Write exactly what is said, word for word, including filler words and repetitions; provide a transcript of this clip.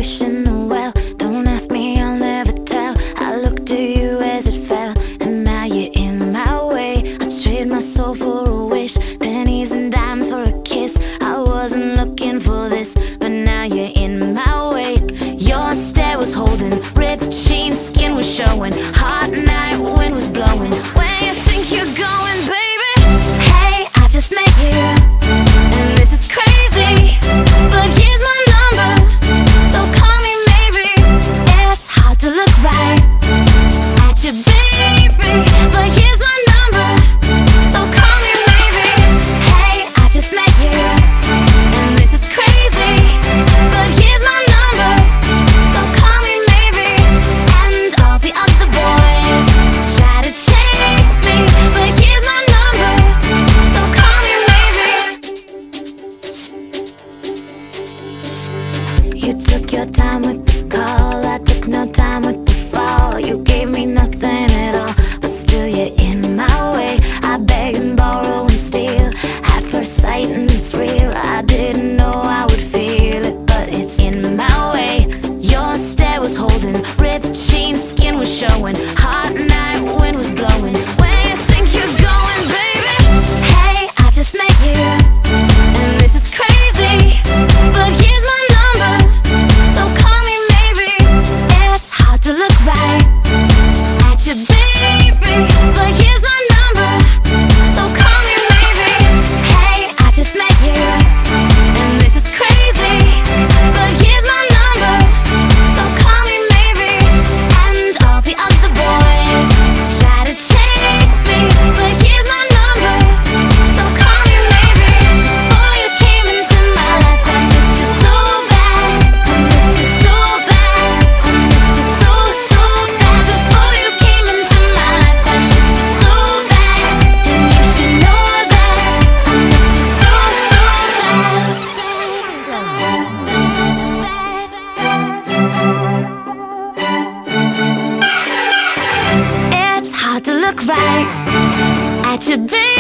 wishing the well. Don't ask me, I'll never tell. I looked at you as it fell, and now you're in my way. I trade my soul for a wish, pennies and dimes for a kiss. I wasn't looking for this, but now you're in my way. Your stare was holding, ripped jeans, skin was showing. Hot night, wind was blowing. Where you think you're going, baby? Hey, I just met you, and this is crazy, but here's my number, so call me maybe. It's hard to look right at you, baby, but here's my number, so call me maybe. Hey, I just met you, and this is crazy, but here's my number, so call me maybe. And all the other boys try to chase me, but here's my number, so call me maybe. You took your time with the call, I took no time with the fall. You gave me nothing at all, but still you're in my way. I beg and borrow and steal at first sight, and it's real. I didn't know I would feel it, but it's in my way. Your stare was holding, ripped jeans, skin was showing. Hot night, wind was blowing. Where you think you're going, baby? Hey, I just met you, and this is crazy, but here's my number, so call me maybe. It's hard to look right at you, baby, but here's my number, so call me maybe. Hey, I just met you, and this is crazy, but here's my number, so call me maybe. And all the other boys try to chase me, but here's my number, so call me maybe. Before you came into my life, I missed you so bad, I missed you so bad, I missed you so, so bad. Before you came into my life, I missed you so bad, and you should know that I missed you so, so bad. It's hard to look right at you, baby.